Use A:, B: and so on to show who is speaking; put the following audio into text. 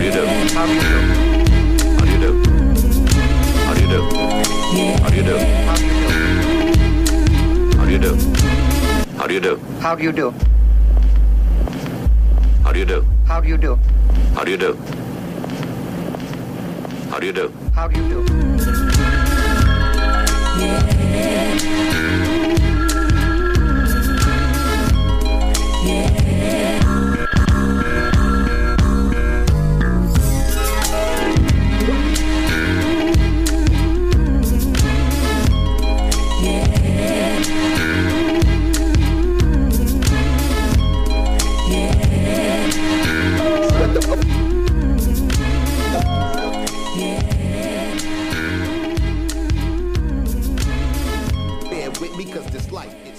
A: do you do?
B: How do you do?
A: How do you do? How do you do? How do you do?
B: How do you do?
A: How do you do?
B: How do you do?
A: How do you do?
B: How do you do?
A: How do you do? How do you do?
B: How do you do?
C: Bear with me, cause this life